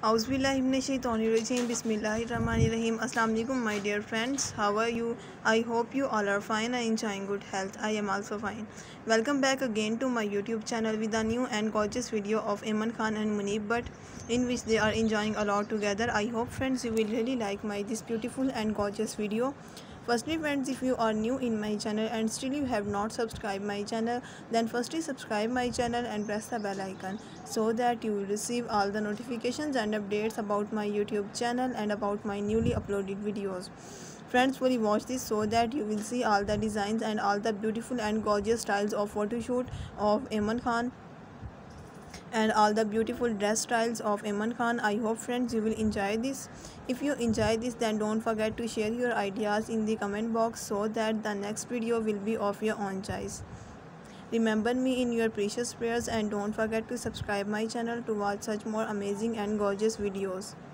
Auzubillahiminash-shaytanir-rajim. Bismillahir-rahmanir-rahim. Assalamu alaikum, my dear friends. How are you? I hope you all are fine and enjoying good health. I am also fine. Welcome back again to my YouTube channel with a new and gorgeous video of Iman Khan and Munib Bhatt, in which they are enjoying a lot together. I hope, friends, you will really like this beautiful and gorgeous video. Firstly, friends, if you are new in my channel and still you have not subscribed my channel, then firstly subscribe my channel and press the bell icon so that you will receive all the notifications and updates about my YouTube channel and about my newly uploaded videos. Friends, fully watch this so that you will see all the designs and all the beautiful and gorgeous styles of photo shoot of Iman Khan and all the beautiful dress styles of Iman Khan. I hope, friends, you will enjoy this. If you enjoy this, then don't forget to share your ideas in the comment box so that the next video will be of your own choice. Remember me in your precious prayers and don't forget to subscribe my channel to watch such more amazing and gorgeous videos.